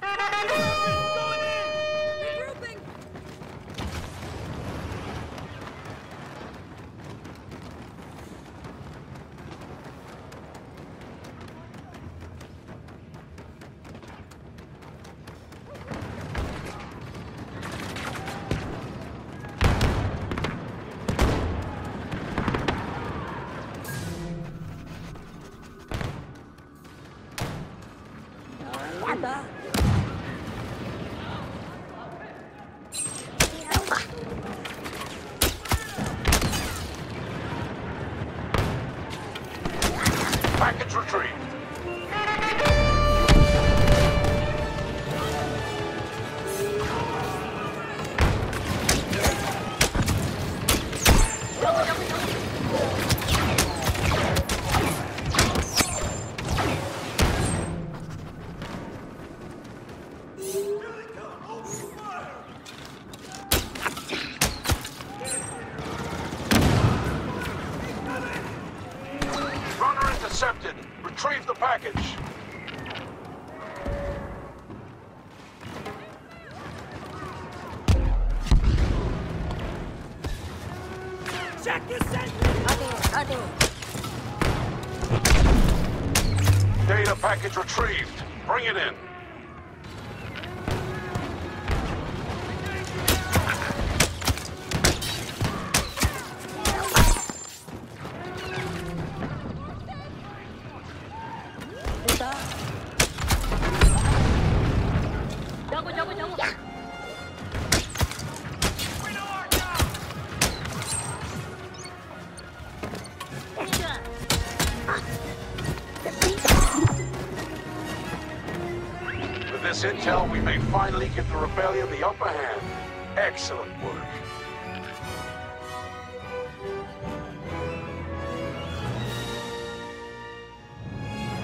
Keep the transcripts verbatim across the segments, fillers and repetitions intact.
Regrouping! Package retrieved. Runner intercepted. Retrieve the package. Check the sentry! Data package retrieved. Bring it in. With this intel, we may finally give the rebellion the upper hand. Excellent work.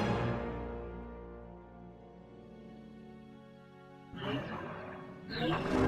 Yeah.